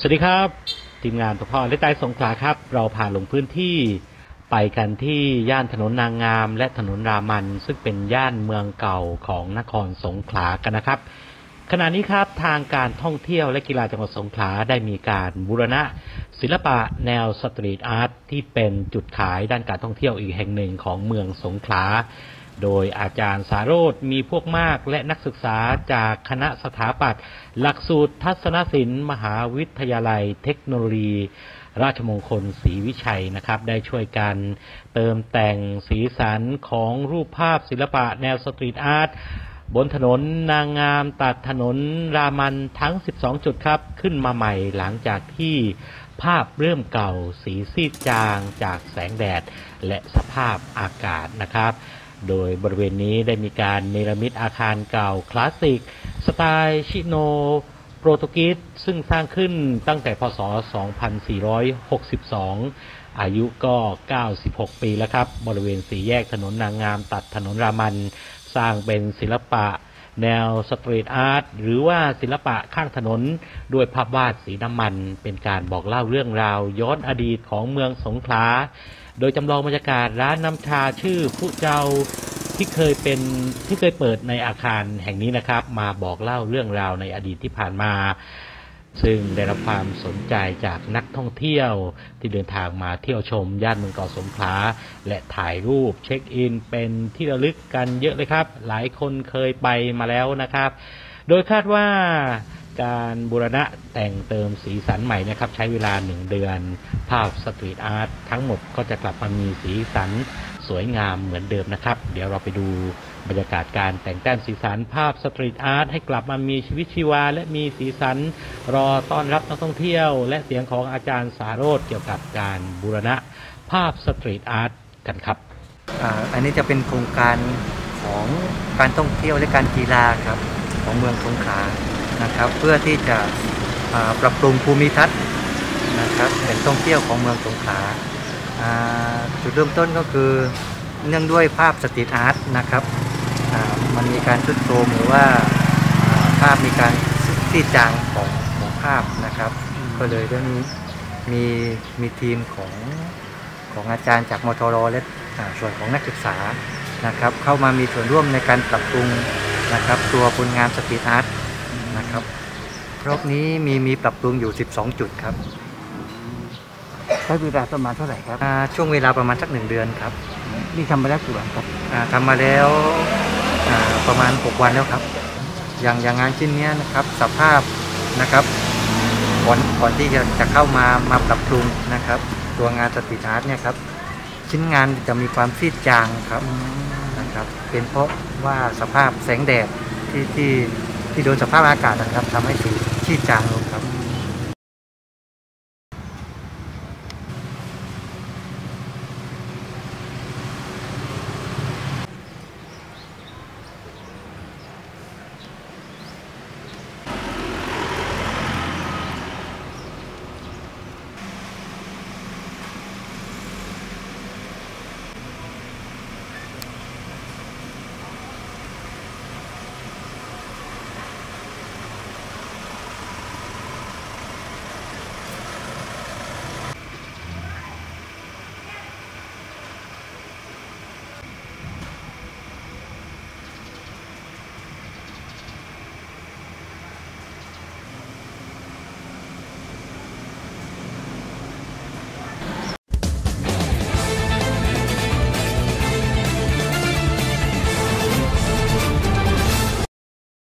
สวัสดีครับทีมงานตัวพ่อและใต้สงขลาครับเราพาลงพื้นที่ไปกันที่ย่านถนนนางงามและถนนรามันซึ่งเป็นย่านเมืองเก่าของนครสงขลากันนะครับขณะนี้ครับทางการท่องเที่ยวและกีฬาจังหวัดสงขลาได้มีการบูรณะศิลปะแนวสตรีทอาร์ตที่เป็นจุดขายด้านการท่องเที่ยวอีกแห่งหนึ่งของเมืองสงขลาโดยอาจารย์สาโรจน์มีพวกมากและนักศึกษาจากคณะสถาปัตย์หลักสูตรทัศนศิลป์มหาวิทยาลัยเทคโนโลยีราชมงคลศรีวิชัยนะครับได้ช่วยกันเติมแต่งสีสันของรูปภาพศิลปะแนวสตรีทอาร์ตบนถนนนางงามตัดถนนรามันทั้ง12จุดครับขึ้นมาใหม่หลังจากที่ภาพเริ่มเก่าสีซีดจางจากแสงแดดและสภาพอากาศนะครับโดยบริเวณนี้ได้มีการเนรมิตอาคารเก่าคลาสสิกสไตล์ชิโนโปรตุเกสซึ่งสร้างขึ้นตั้งแต่พศ 2462 อายุก็ 96 ปีแล้วครับบริเวณสี่แยกถนนนางงามตัดถนนรามันสร้างเป็นศิลปะแนวสตรีทอาร์ตหรือว่าศิลปะข้างถนนด้วยภาพวาดสีน้ำมันเป็นการบอกเล่าเรื่องราวย้อนอดีตของเมืองสงขลาโดยจำลองบรรยากาศร้านน้ำชาชื่อผู้เจ้าที่เคยเปิดในอาคารแห่งนี้นะครับมาบอกเล่าเรื่องราวในอดีตที่ผ่านมาซึ่งได้รับความสนใจจากนักท่องเที่ยวที่เดินทางมาเที่ยวชมย่านเมืองเก่าสงขลาและถ่ายรูปเช็คอินเป็นที่ระลึกกันเยอะเลยครับหลายคนเคยไปมาแล้วนะครับโดยคาดว่าการบูรณะแต่งเติมสีสันใหม่นะครับใช้เวลา1เดือนภาพสตรีทอาร์ตทั้งหมดก็จะกลับมามีสีสันสวยงามเหมือนเดิมนะครับเดี๋ยวเราไปดูบรรยากาศการแต่งแต้มสีสันภาพสตรีทอาร์ตให้กลับมามีชีวิตชีวาและมีสีสันรอต้อนรับนักท่องเที่ยวและเสียงของอาจารย์สาโรจน์เกี่ยวกับการบูรณะภาพสตรีทอาร์ตกันครับอันนี้จะเป็นโครงการของการท่องเที่ยวและการกีฬาครับของเมืองสงขลานะครับเพื่อที่จะปรับปรุงภูมิทัศน์นะครับแหล่งท่องเที่ยวของเมืองสงขลาจุดเริ่มต้นก็คือเนื่องด้วยภาพสตรีทอาร์ตนะครับมันมีการทรุดโทรมหรือว่าภาพมีการซีดจางของภาพนะครับก็เลยได้มีทีมของอาจารย์จากมทรและส่วนของนักศึกษานะครับเข้ามามีส่วนร่วมในการปรับปรุงนะครับตัวผลงานสตรีทอาร์ตนะครับรอบนี้มีปรับปรุงอยู่12จุดครับใช้เวลาประมาณเท่าไหร่ครับช่วงเวลาประมาณสัก1เดือนครับนี่ทำมาแล้วกี่วันครับทำมาแล้วประมาณ6วันแล้วครับอย่างงานชิ้นนี้นะครับสภาพนะครับก่อนที่จะเข้ามาปรับปรุงนะครับตัวงานสตรีทอาร์ตเนี่ยครับชิ้นงานจะมีความซีดจางครับนะครับเป็นเพราะว่าสภาพแสงแดดที่โดนสภาพอากาศนะครับทำให้สีซีดจางลง